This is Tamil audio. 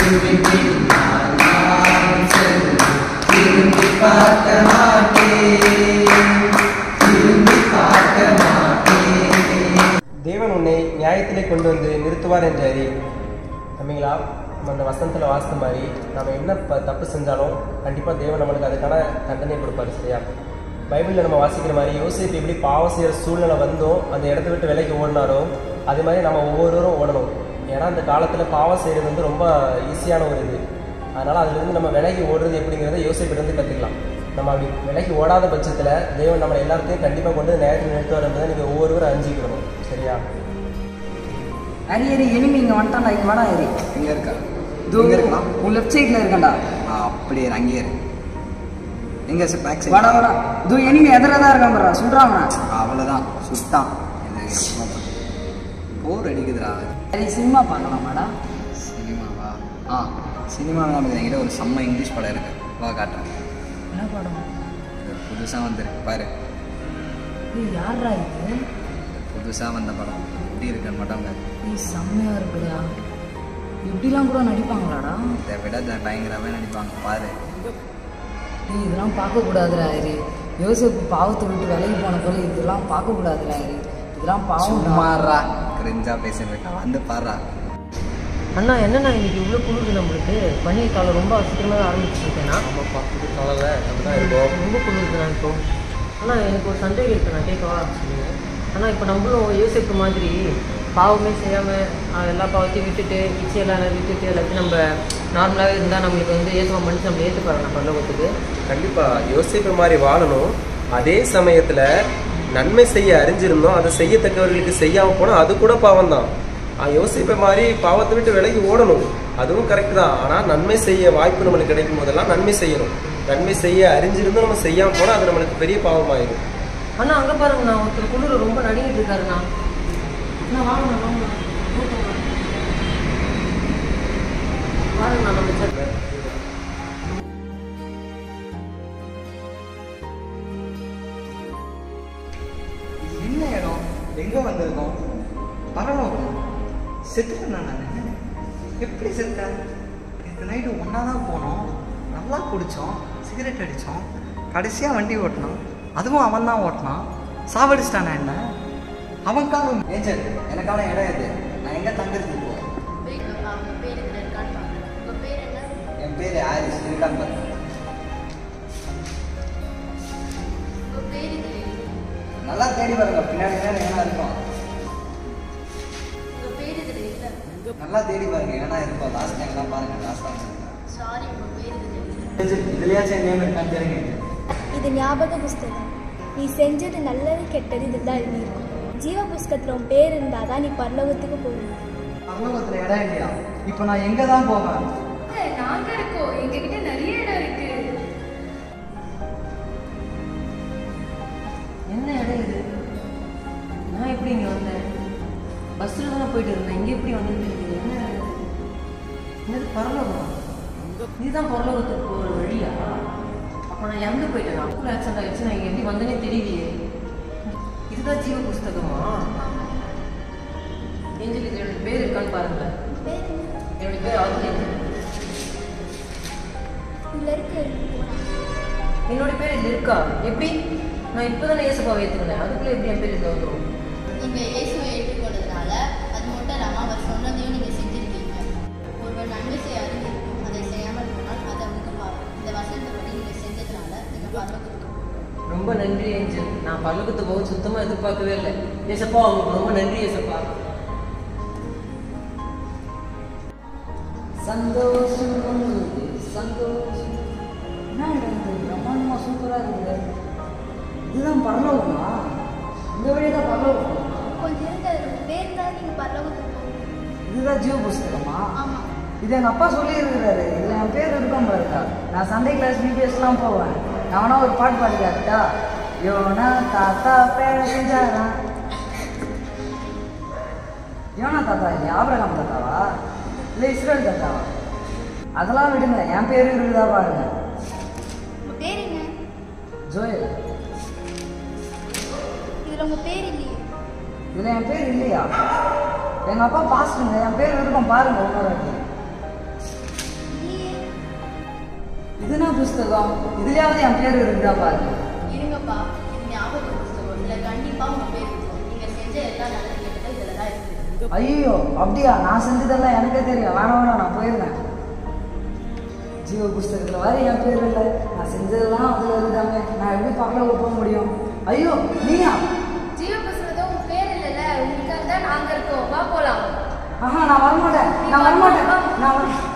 தேவன் உன்னை நியாயத்திலே கொண்டு வந்து நிறுத்துவார் என்று அறி. நம்மளா அந்த வசனத்தில் வாசித்த மாதிரி நம்ம என்ன தப்பு செஞ்சாலும் கண்டிப்பாக தேவன் நம்மளுக்கு அதுக்கான தண்டனை கொடுப்பாரு. சரியா? பைபிளில் நம்ம வாசிக்கிற மாதிரி யோசேப்பு எப்படி பாவம் செய்கிற சூழ்நிலை வந்தோம் அந்த இடத்த விட்டு விலைக்கு ஓடினாரோ அதே மாதிரி நம்ம ஒவ்வொருவரும் ஓடணும். ஏன்னா அந்த காலத்தில் பாவம் செய்கிறது வந்து ரொம்ப ஈஸியான ஒரு இது. அதனால் அதுலேருந்து நம்ம விலைக்கு ஓடுறது எப்படிங்கிறத யோசேப்பிலிருந்து கற்றுக்கலாம். நம்ம அப்படி விலைக்கு ஓடாத பட்சத்தில் தேவன் நம்ம எல்லாத்தையும் கண்டிப்பாக கொண்டு நேரத்தில் நிறுத்துவார் என்பதை நீங்கள் ஒவ்வொருவரும் அறிஞ்சிக்கணும். சரியா? அரி அரி எனிமி இங்கே வந்துட்டான்டா. இங்கே வாடா அரி. இங்கே இருக்கா? இங்கே இருக்கலாம். உன் லெஃப்ட் சைடில் இருக்கேன்டா. அப்படியே அங்கேயே இருக்கு. எங்கே பேக் சைடு? வாடா வாடா. இதோ எனிமி எதிராக இருக்கான் பாரு. சுடுறான். அவ்வளோதான், சுட்டான். போர் அடிக்குதுடா. சரி, சினிமா பார்க்கலாமாடா? சினிமாவா? சினிமாவில் நமக்கு என்கிட்ட ஒரு செம்ம இங்கிலீஷ் படம் இருக்கு. வா காட்டுறேன். என்ன படம்? புதுசாக வந்துருக்கு பாரு. யாரா இது? புதுசாக வந்த படம். எப்படி இருக்குன்னு மட்டும் செம்மையா இருக்குடா. இப்படிலாம் கூட நடிப்பாங்களாடா? இதை விட பயங்கரமே நடிப்பாங்க பாரு. இதெல்லாம் பார்க்கக்கூடாதுடா இது. யோசேப்பு பாவத்தை விட்டு விலைக்கு போன போல இதெல்லாம் பார்க்கக்கூடாதுடா இது. இதெல்லாம் பாவம். மாறா கிரிஞ்சா பேசிட்டு வந்து பாடுறா. அண்ணா என்னண்ணா இன்னைக்கு இவ்வளோ குளிர்ந்து நம்மளுக்கு பனிய காலம் ரொம்ப சீக்கிரமாக ஆரம்பிச்சுருக்கேண்ணா. ஆமாப்பா, புது காலையில் நம்ம தான் இருக்கோம். ரொம்ப குளிர்துண்ணா இப்போ. ஆனால் எனக்கு ஒரு சந்தேகம் இருக்குது, நான் கேட்கவா? ஆனால் இப்போ நம்மளும் யோசிப்பு மாதிரி பாவமே செய்யாமல் எல்லா பாவத்தையும் விட்டுட்டு இச்சையெல்லாம் விட்டுட்டு எல்லாத்தையும் நம்ம நார்மலாகவே இருந்தால் நம்மளுக்கு வந்து ஏற்றுவா மனுஷன் நம்ம ஏற்றுப்பாரு நம்ம பரலோகத்துக்கு. கண்டிப்பாக யோசிப்பு மாதிரி வாழணும். அதே சமயத்தில் நன்மை செய்ய அறிஞ்சிருந்தோம் அதை செய்யத்தக்கவர்களுக்கு செய்யாமல் போனால் அது கூட பாவம் தான். யோசிப்பை மாதிரி பாவத்தை விட்டு விலகி ஓடணும், அதுவும் கரெக்ட் தான். ஆனால் நன்மை செய்ய வாய்ப்பு நம்மளுக்கு கிடைக்கும் போதெல்லாம் நன்மை செய்யணும். நன்மை செய்ய அறிஞ்சிருந்தும் நம்ம செய்யாமல் போனால் அது நம்மளுக்கு பெரிய பாவமாயிடும். அண்ணா அங்கே பாருங்கண்ணா, ஒருத்தர் குளிர் ரொம்ப நடுங்கிட்டு இருக்காருண்ணா. அண்ணா வாங்கண்ணா வாங்கண்ணா வாங்கண்ணா நம்ம சட்டை. என்ன இடம்? எங்கே வந்திருக்கோம்? பரவாயில்ல. செத்துட்டேன் நான். எப்படி செத்தேன்? நேற்று நைட்டு ஒன்றா தான் போனோம், நல்லா குடித்தோம், சிகரெட் அடித்தோம், கடைசியாக வண்டி ஓட்டினோம். அதுவும் அவன் தான் ஓட்டினான். சாவடிச்சிட்டானா என்ன? அவன் காலம் ஏஞ்சல். எனக்கான இடம் எது? நான் எங்கே தங்குறது இப்போ? என் பேர் ஆரிஸ். இருக்கான்னு பாருங்க. நல்லா தேடி பாருங்க, பின்னாடி என்ன இருக்கும் நல்லா தேடி பாருங்க, ஏன்னா இருக்கும். லாஸ்ட் டைம்லாம் பாருங்க. லாஸ்ட் இதுலயாச்சும் நேம் இருக்கான்னு தெரியுங்க. இது ஞாபக புஸ்தகம். நீ செஞ்சது நல்லது கெட்டது இதுதான் எழுதியிருக்கும். ஜீவ புஸ்தகத்தில் உன் பேர் இருந்தால் தான் நீ பரலோகத்துக்கு போகணும். பரலோகத்தில் இடம் இல்லையா? இப்போ நான் எங்கே தான் போவேன்? நாங்கள் இருக்கோம், எங்ககிட்ட நிறைய இடம் இருக்கு. என்ன இடம் இது? நான் எப்படி இங்கே வந்தேன்? பஸ்ஸில் தானே போயிட்டு இருந்தேன். இங்கே எப்படி வந்துட்டு என்ன என்னது பரலோகம்? இதுதான் பரலோகத்துக்கு போகிற வழியா? அப்போ நான் இறந்து போயிட்டேன். அப்புறம் ஆக்சிடென்ட் ஆகிடுச்சு. நான் இங்கே எப்படி வந்தேனே தெரியலையே. இதுதான் ஜீவ புஸ்தகமா? ஏஞ்சல், இது என்னோட பேர் இருக்கான்னு பாருங்களேன். என்னோட பேர் ஆதித்யன். என்னோட பேர் இது இருக்கா? எப்படி? நான் இப்போ தானே இயேசுப்பாவை ஏற்றுக்கினேன். அதுக்குள்ளே எப்படி என் பேர் இதில் வந்துடும்? நீங்கள் இயேசுவை ஏற்றுக்கொண்டதுனால அது மட்டும் இல்லாமல் அவர் சொன்னதையும் நீங்கள் செஞ்சுருக்கீங்க. ஒருவர் நன்மை செய்ய அறிந்திருக்கும், அதை செய்யாமல் போனால் அது அவருக்கு பாவம். இந்த வசனத்தைப்படி நீங்கள் செஞ்சதுனால நீங்கள் பரலோகத்துக்கு. ரொம்ப நன்றி ஏஞ்சல். நான் பரலோகத்துக்கு போக சுத்தமாக எதிர்பார்க்கவே இல்லை. ஏசப்பா, அவங்களுக்கு ரொம்ப நன்றி ஏசப்பா. சந்தோஷம் சந்தோஷம். என்ன இடம் இது? பிரம்மாண்டமாக சூப்பராக இருக்குது. இதுதான் பரலோகமா? இந்த வழியாக தான் பரலோகம். கொஞ்சம் இருந்த பேர் தான் நீங்கள் பரலோகத்துக்கு போகணும். இதுதான் ஜீவ புஸ்தகமா? ஆமாம். இது எங்கள் அப்பா சொல்லியிருக்கிறாரு. இதில் என் பேர் இருக்கும் பாருக்கா. நான் சண்டே கிளாஸ் பிபிஎஸ்லாம் போவேன். நான் வேணா ஒரு பாட்டு பாடி காட்டா? யோனா தாத்தா பேரா. யோனா தாத்தா இல்லை, ஆபிரகாம் தாத்தாவா இல்லை இஸ்ரேல் தாத்தாவா? அதெல்லாம் விடுங்க, என் பேர் இருக்குதா பாருங்க. உங்கள் பேர் என்ன? ஜோயல். இதில் உங்கள் பேர் இல்லையே. இதில் என் பேர் இல்லையா? எங்கள் அப்பா பாஸ்டுங்க, என் பேர் இருக்கும் பாருங்க. இன்னொரு வாட்டி புஸ்தகம் இதுலயாவது என் பேர் இருந்தா பாருங்க. இருங்கப்பா, இது ஞாபக புஸ்தகம். இதுல கண்டிப்பா உங்க பேர் இருக்கும். நீங்க செஞ்ச எல்லா நல்லது கெட்டதும் இதுல தான் இருக்கு. ஐயோ அப்படியா? நான் செஞ்சதெல்லாம் எனக்கே தெரியும். வேணாம் வேணாம், நான் போயிருந்தேன். ஜீவ புஸ்தகத்துல வர என் பேர் இல்லை. நான் செஞ்சதெல்லாம் அதுல இருந்தாங்க. நான் எப்படி பரலோகம் போக முடியும்? ஐயோ நீயா? ஜீவ புஸ்தகத்துல உன் பேர் இல்லைல்ல, உங்களுக்காக தான் நாங்க இருக்கோம். வா போலாம். ஆஹா, நான் வரமாட்டேன். நான் வரமாட்டேன். நான்